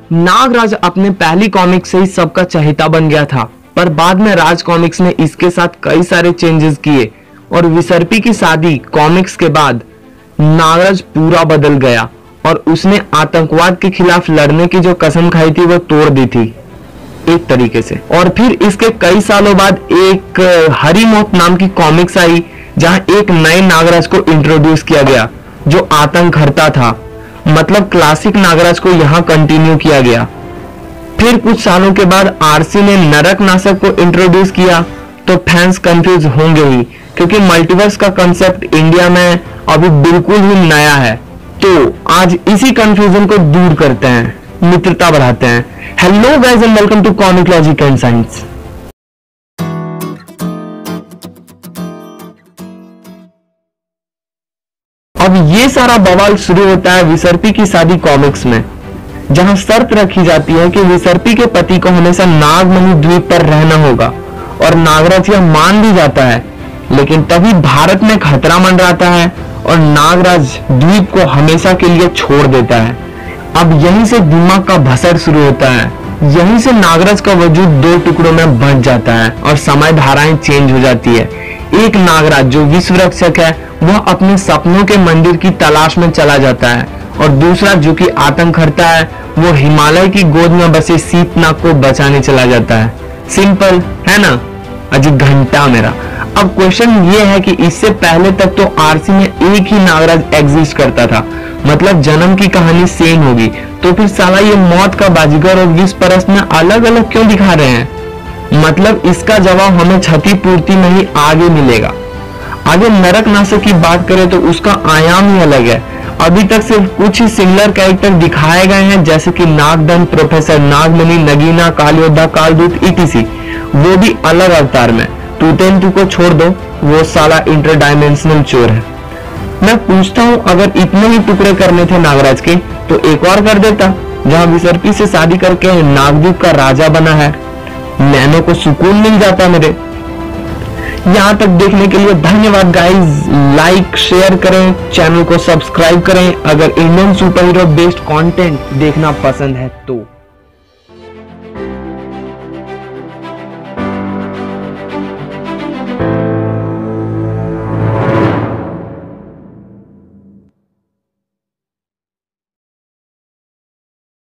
नागराज अपने पहली कॉमिक से ही सबका चहेता बन गया था, पर बाद में राज कॉमिक्स ने इसके साथ कई सारे चेंजेस किए और विसर्पी की शादी कॉमिक्स के बाद नागराज पूरा बदल गया और उसने आतंकवाद के खिलाफ लड़ने की जो कसम खाई थी वो तोड़ दी थी एक तरीके से। और फिर इसके कई सालों बाद एक हरी मौत नाम की कॉमिक्स आई जहां एक नए नागराज को इंट्रोड्यूस किया गया जो आतंकहर्ता था, मतलब क्लासिक नागराज को यहां कंटिन्यू किया गया। फिर कुछ सालों के बाद आरसी ने नरक नाशक को इंट्रोड्यूस किया, तो फैंस कंफ्यूज होंगे ही क्योंकि मल्टीवर्स का कंसेप्ट इंडिया में अभी बिल्कुल ही नया है। तो आज इसी कंफ्यूजन को दूर करते हैं, मित्रता बढ़ाते हैं। Hello guys and welcome to Comic Logic and science. अब ये सारा बवाल शुरू होता है विसर्पी की शादी कॉमिक्स में, जहां शर्त रखी जाती है कि विसर्पी के पति को हमेशा नागमणि द्वीप पर रहना होगा और नागराज यह मान भी जाता है। लेकिन तभी भारत में खतरा मंडराता है और नागराज द्वीप को हमेशा के लिए छोड़ देता है। अब यहीं से दिमाग का भसड़ शुरू होता है, यहीं से नागराज का वजूद दो टुकड़ों में बंट जाता है और समय धाराएं चेंज हो जाती है। एक नागराज जो विश्व रक्षक है वह अपने सपनों के मंदिर की तलाश में चला जाता है और दूसरा जो कि आतंकहर्ता है वो हिमालय की गोद में बसे शीतनाग को बचाने चला जाता है। सिंपल है ना? अजी घंटा मेरा। अब क्वेश्चन ये है कि इससे पहले तक तो आरसी में एक ही नागराज एग्जिस्ट करता था, मतलब जन्म की कहानी सेम होगी, तो फिर साला ये मौत का बाजीगर और विष परस्त में अलग अलग क्यों दिखा रहे हैं? मतलब इसका जवाब हमें क्षतिपूर्ति में ही आगे मिलेगा। आगे नरक नाशक की बात करें तो उसका आयाम ही अलग है। अभी तक सिर्फ कुछ ही सिमिलर कैरेक्टर दिखाए गए हैं, जैसे कि नागदंत, प्रोफेसर नागमणि, नगीना, काल योद्धा, कालदूत इटीसी, वो भी अलग अवतार में। टूटेंटू को छोड़ दो, वो साला इंटरडायमेंशनल चोर है। मैं पूछता हूँ, अगर इतने ही टुकड़े करने थे नागराज के तो एक और कर देता, जहाँ विसर्पी से शादी करके नागद्वीप का राजा बना है। नैनो को सुकून मिल जाता मेरे। यहाँ तक देखने के लिए धन्यवाद गाइस। लाइक शेयर करें, चैनल को सब्सक्राइब करें अगर Indian super hero based content देखना पसंद है तो।